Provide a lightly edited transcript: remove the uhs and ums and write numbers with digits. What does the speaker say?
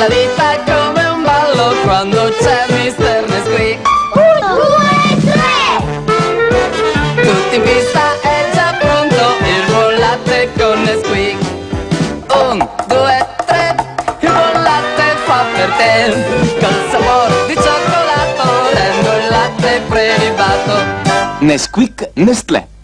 La vita è come un ballo quando c'è Mr. Nesquik. 1, 2, 3. Tutti in pista, è già pronto il buon latte con Nesquik. 1, 2, 3. Il buon latte fa per te, col sapore di cioccolato rendo il latte prelibato. Nesquik Nestlé.